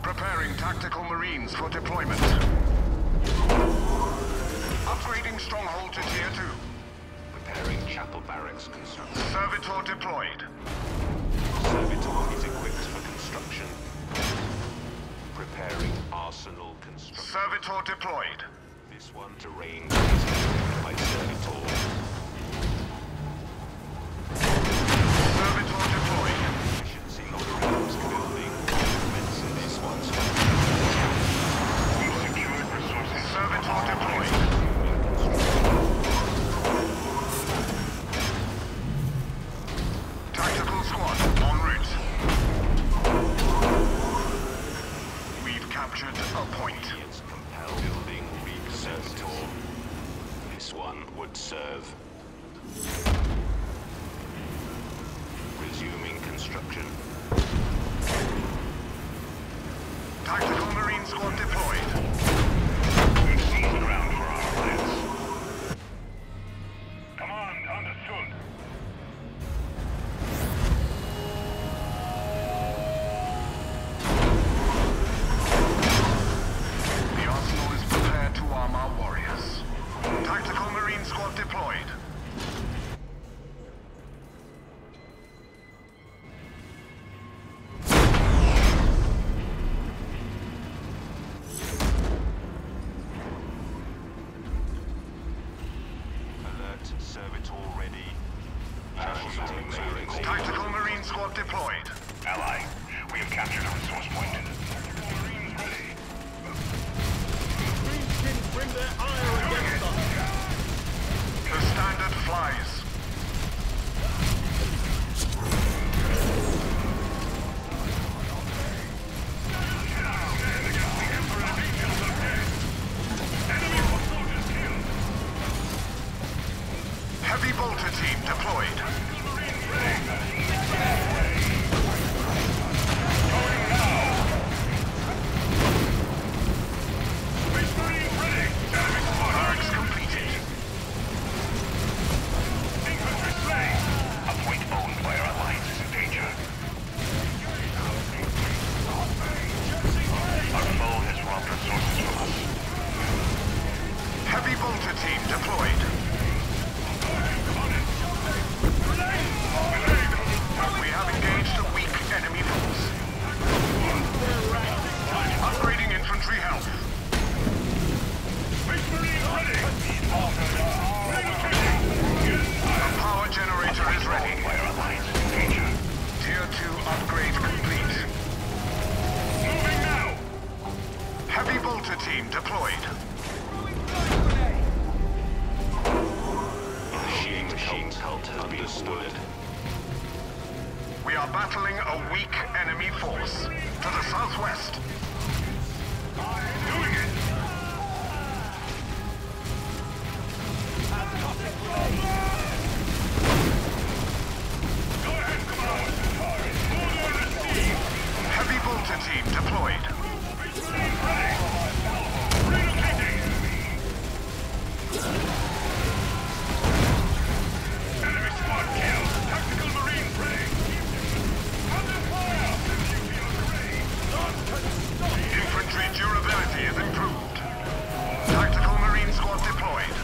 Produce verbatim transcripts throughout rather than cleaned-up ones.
Preparing tactical marines for deployment. Upgrading stronghold to tier two. Preparing chapel barracks construction. Servitor deployed. Servitor is equipped for construction. Preparing arsenal construction. Servitor deployed. This one terrain is controlled by Servitor. Servitor deployed. Efficiency holograms building. Commencing this one's We've secured resources. Servitor deployed. Tactical squad en route. We've captured a point. It's compelled building weak Servitor. This one would serve. Resuming construction. Tactical marine squad deployed. We've seized ground for our alliance. Command understood. The arsenal is prepared to arm our warriors. Tactical marine squad deployed. Alert Servitor ready. Initiating barracks. Tactical marine squad deployed. Ally, we have captured a resource point. Marines ready. Bring their ire against us. The standard flies. Heavy bolter team deployed. Barracks completed. Infantry slain. A point owned by our alliance is in danger. Our foe has robbed resources from us. Heavy bolter team deployed. We have engaged a weak enemy force. Upgrading infantry health. The power generator is ready. By our alliance is in danger. Tier two upgrade complete. Moving now. Heavy bolter team deployed. Machine machine cult has been understood. We are battling a weak enemy force. To the southwest. Doing it. Go ahead, come on. Order received. Heavy bolter team deployed. Ready. Relocating. Enemy squad killed. Tactical marines ready. Under fire. Infantry durability is improved. Tactical marine squad deployed.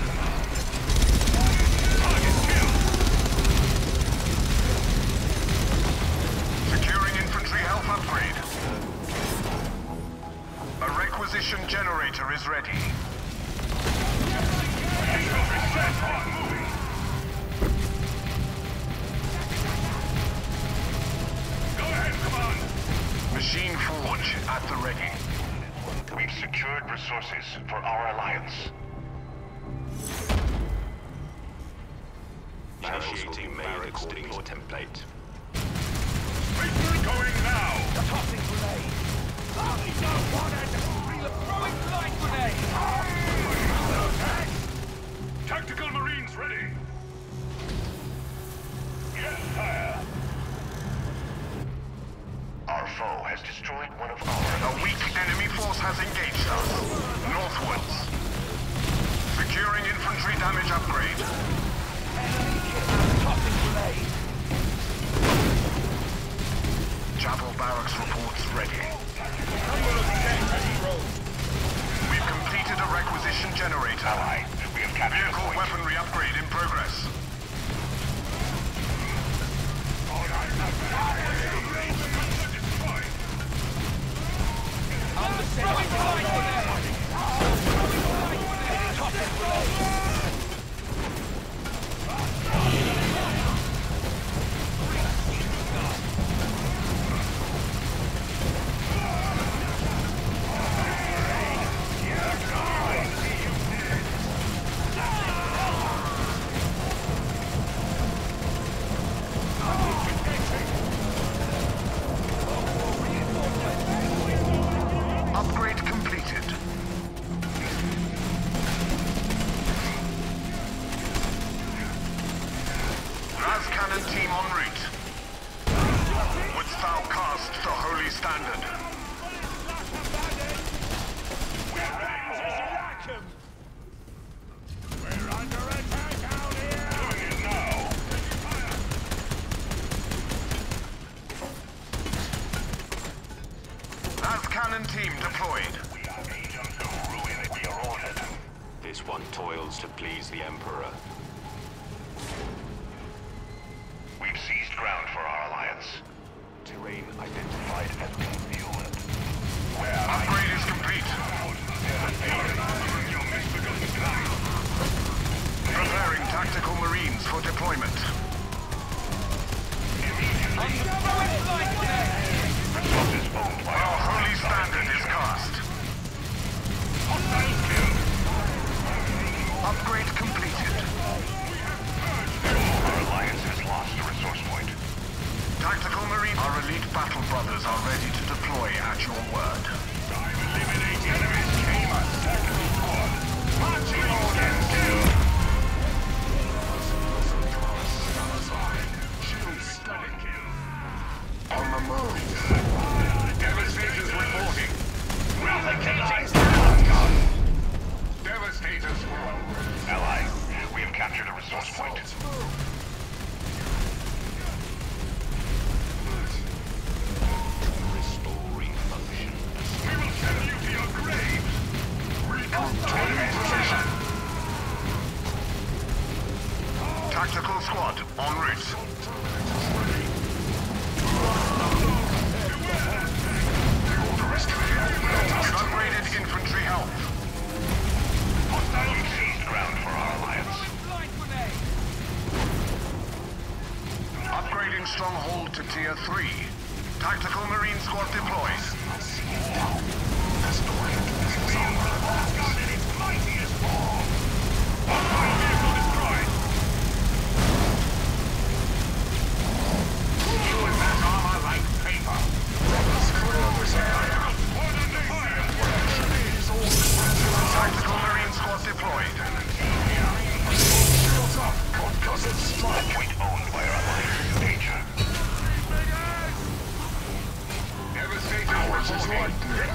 Target killed. Securing infantry health upgrade. A requisition generator is ready. Infantry set on moving. Go ahead, come on. Machine forge at the ready. We've secured resources for our alliance. Initiating barracks deploy template. Reaper going now. The tossing grenade. Oh, we don't want it. Throwing light grenade. Tactical marines ready. Yes, sire. Our foe has destroyed one of our... A weak enemy force has engaged us. Northwards. Securing infantry damage upgrade. Tossing grenade. Chapel Barracks reports ready. Number of tanks road. We've completed a requisition generator. Allied, we have captured a Vehicle point. weaponry upgrade in progress. I'm the throwing light grenade. Throwing light grenade. Top it, roll. Upgrade completed. Las Cannon team en route. Wouldst thou cast the holy standard? We're under attack out here! Doing it now! Las Cannon team deployed. We are agents of ruin that we are ordered. This one toils to please the Emperor. We've seized ground for our alliance. Terrain identified as concealed. Where are Upgrade is complete. you mystical sky? Preparing tactical marines for deployment. I'm the throwing light grenade. Result is owned by Our our holy standard is cast. hostile kill. Upgrade completed. Our alliance has lost a resource point. Tactical marine. Our elite battle brothers are ready to deploy at your word. Time eliminate enemies came a second squad. Marching orders kill. Stunning kill. On the move. Devastators reporting. Replicating Devastators Ally, we have captured a resource point. Restoring function. We will send you to your graves. Recon position. Tactical squad en route. We've upgraded infantry health. Hostile seized ground for our alliance. Light grenade. Upgrading stronghold to tier three. Tactical marine squad deployed. God in its mightiest form. Hostile vehicle destroyed. You and that armor like paper. Order fire. Tactical marine squad deployed. Point owned by our alliance. Danger. Devastators reporting.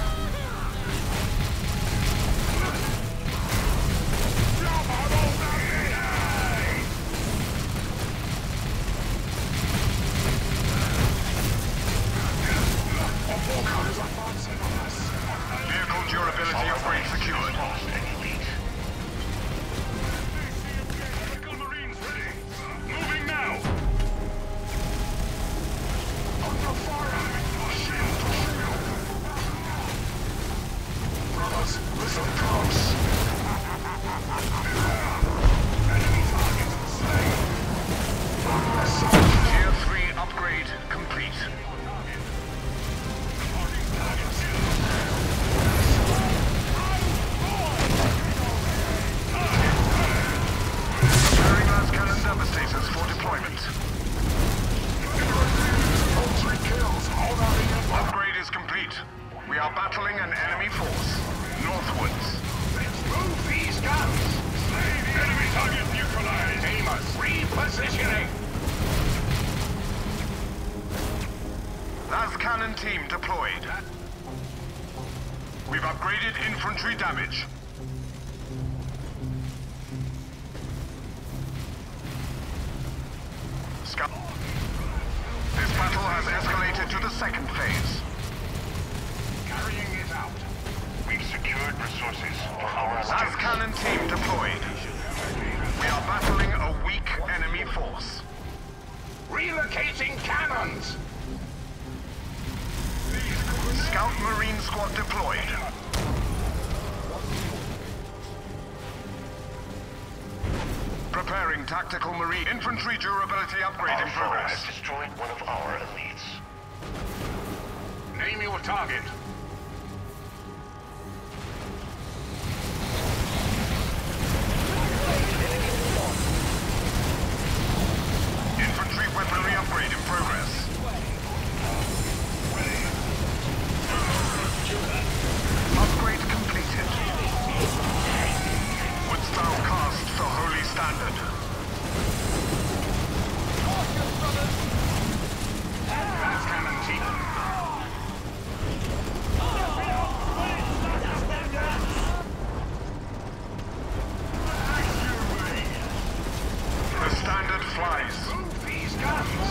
Vehicle durability upgrade secured. Lost and elite. Tactical Marines ready. Moving now. Under fire. Shield to shield. Brothers, listen close. Enemy targets slain. Tier three upgrade complete. Preparing Las Cannon devastators for deployment. Upgrade is complete. We are battling an enemy force. Northwards. Let's move these guns. Enemy target neutralized. Amos, repositioning. Las Cannon team deployed. We've upgraded infantry damage. Scout. This battle has escalated to the second phase. Carrying it out. We've secured resources for our Las Cannon team deployed. We are battling a weak enemy force. Relocating cannons! Scout Marine Squad deployed. Preparing tactical Marine infantry durability upgrade Our in foe progress. has destroyed one of our elites. Name your target. Infantry weaponry upgrade in progress. Upgrade completed. Wouldst thou cast the holy standard? That's cannon team. The standard flies. Move these guns!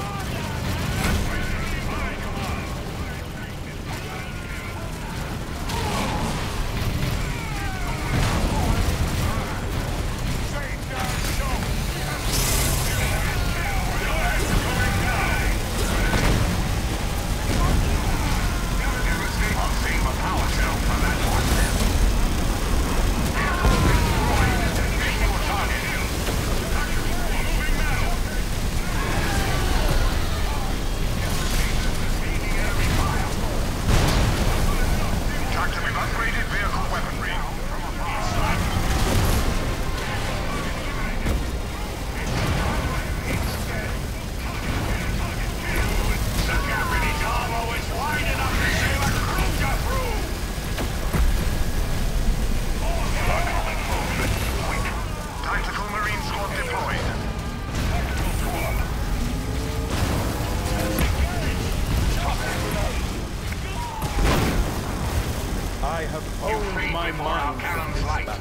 I have honed my mind for this battle.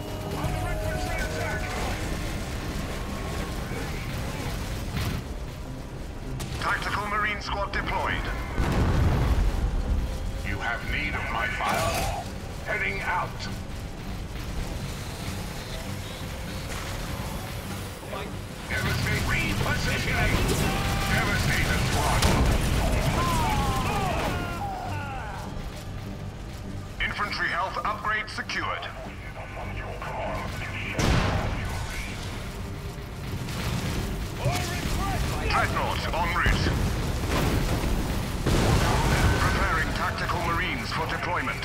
Tactical Marine Squad deployed. You have need of my fire. Heading out. Devastate. Repositioning. Devastator squad. Infantry health upgrade secured. Dreadnought en route. Preparing tactical Marines for deployment.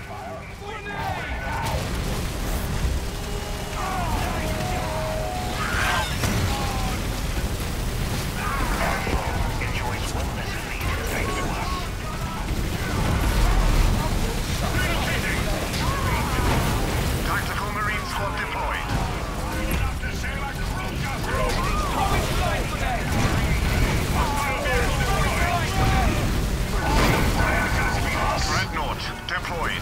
Enjoys one less fleet thanks to us. Tactical Marine Squad deployed. Dreadnought deployed.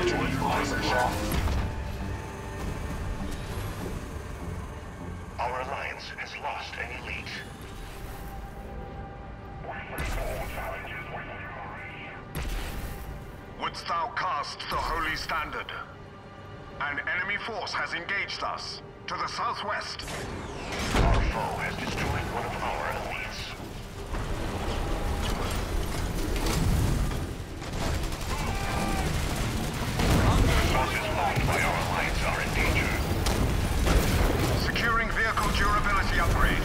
Join my position. Our alliance has lost an elite. Wouldst thou cast the holy standard? An enemy force has engaged us. To the southwest. Our foe has destroyed one of our elites. Forces owned by our alliance are in danger. Securing vehicle durability upgrade.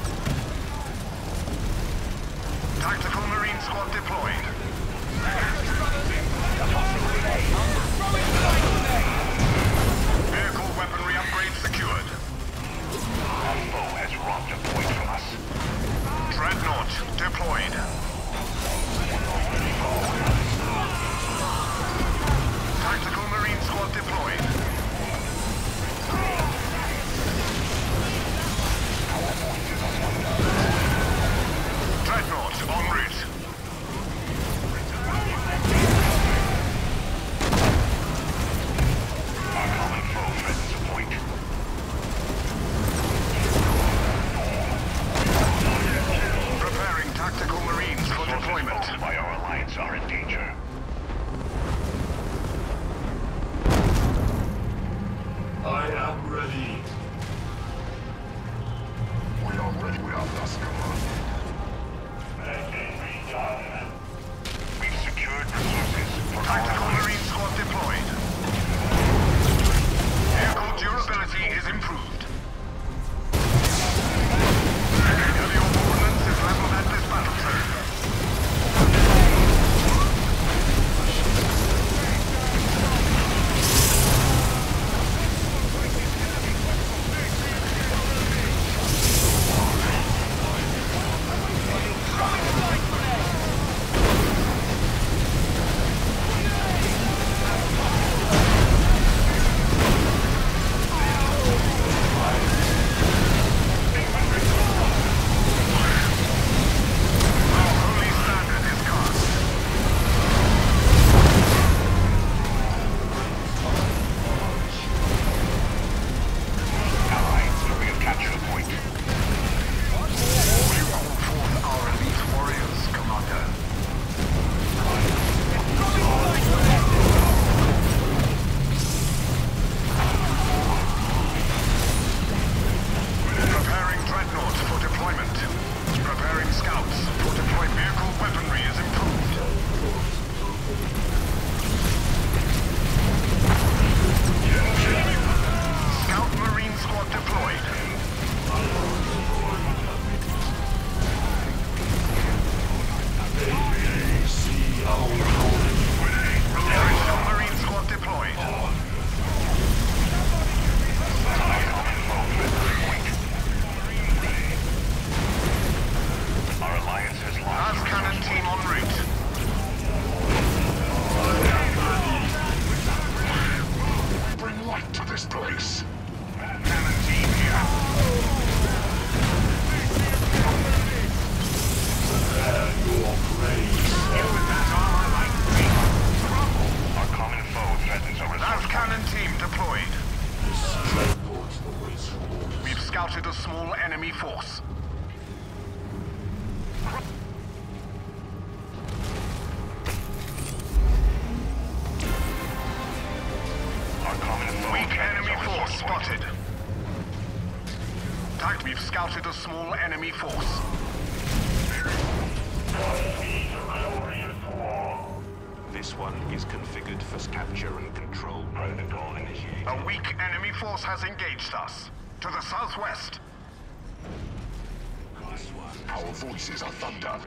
Tactical Marine Squad deployed. Vehicle weaponry upgrade secured. Our foe has robbed a point from us. Dreadnought deployed. Tactical Marine Squad deployed. Dreadnought en route. Our common foe threatens a point. Preparing tactical Marines for deployment. Forces owned by our alliance are in danger. I am ready. We are ready. We are thus commanded. We've secured resources for our Tactical alliance. Marine Squad deployed. Vehicle durability is improved. Heavy ordnance is leveled at this battle zone. Holy standard is cast. Allies, we have captured a point. You call forth our elite warriors, Commander. Preparing dreadnoughts for deployment. Preparing scouts for deployment. Vehicle weaponry is improved. Scout Marine Squad deployed. Original Marine Squad deployed. Our alliance has lost. Las Cannon team en route. Bring light to this place. Cannon team here. Our common foe threatens our Las resource. Cannon team deployed. We've scouted a small enemy force. Our common foe Weak threatens enemy our force resource point. spotted. Tact, we've scouted a small enemy force. This one is configured for capture and control. Protocol initiated. A weak enemy force has engaged us. To the southwest. Our voices are thunder.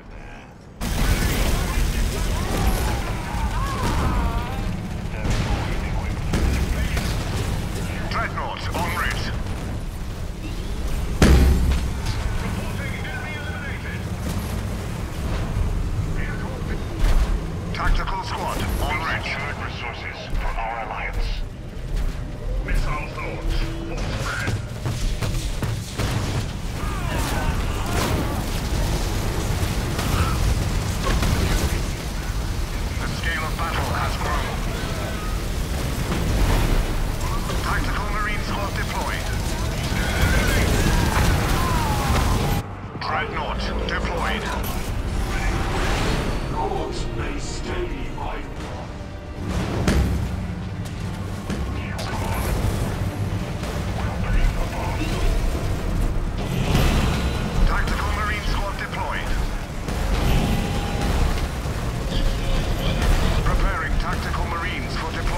Dreadnought en route. Tactical squad en route. Secured resources for our alliance. Missiles launched. Full spread.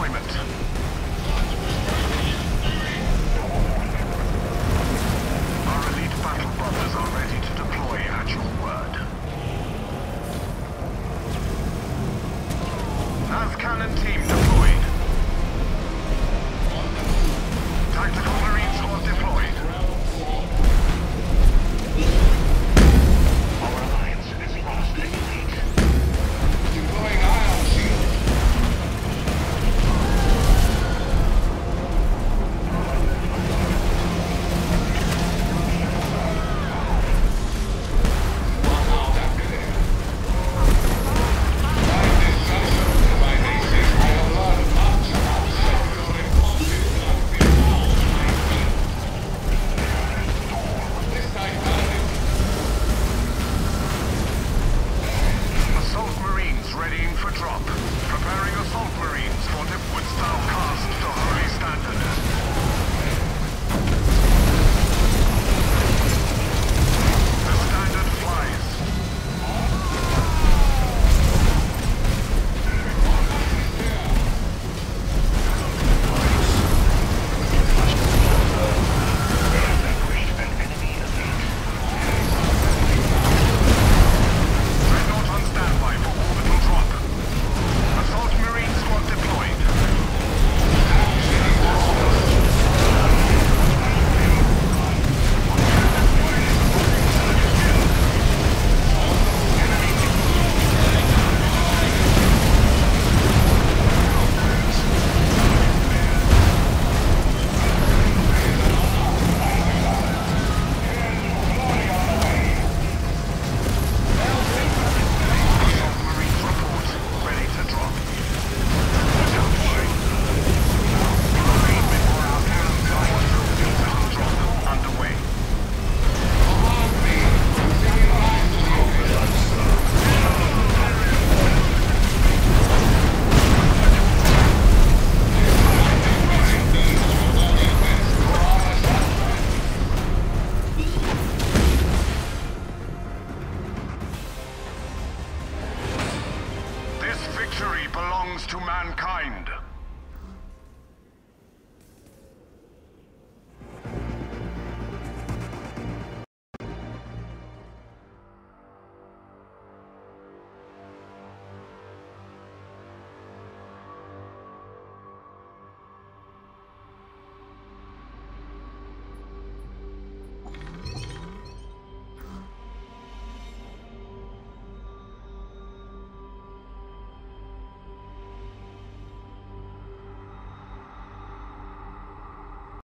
deployment.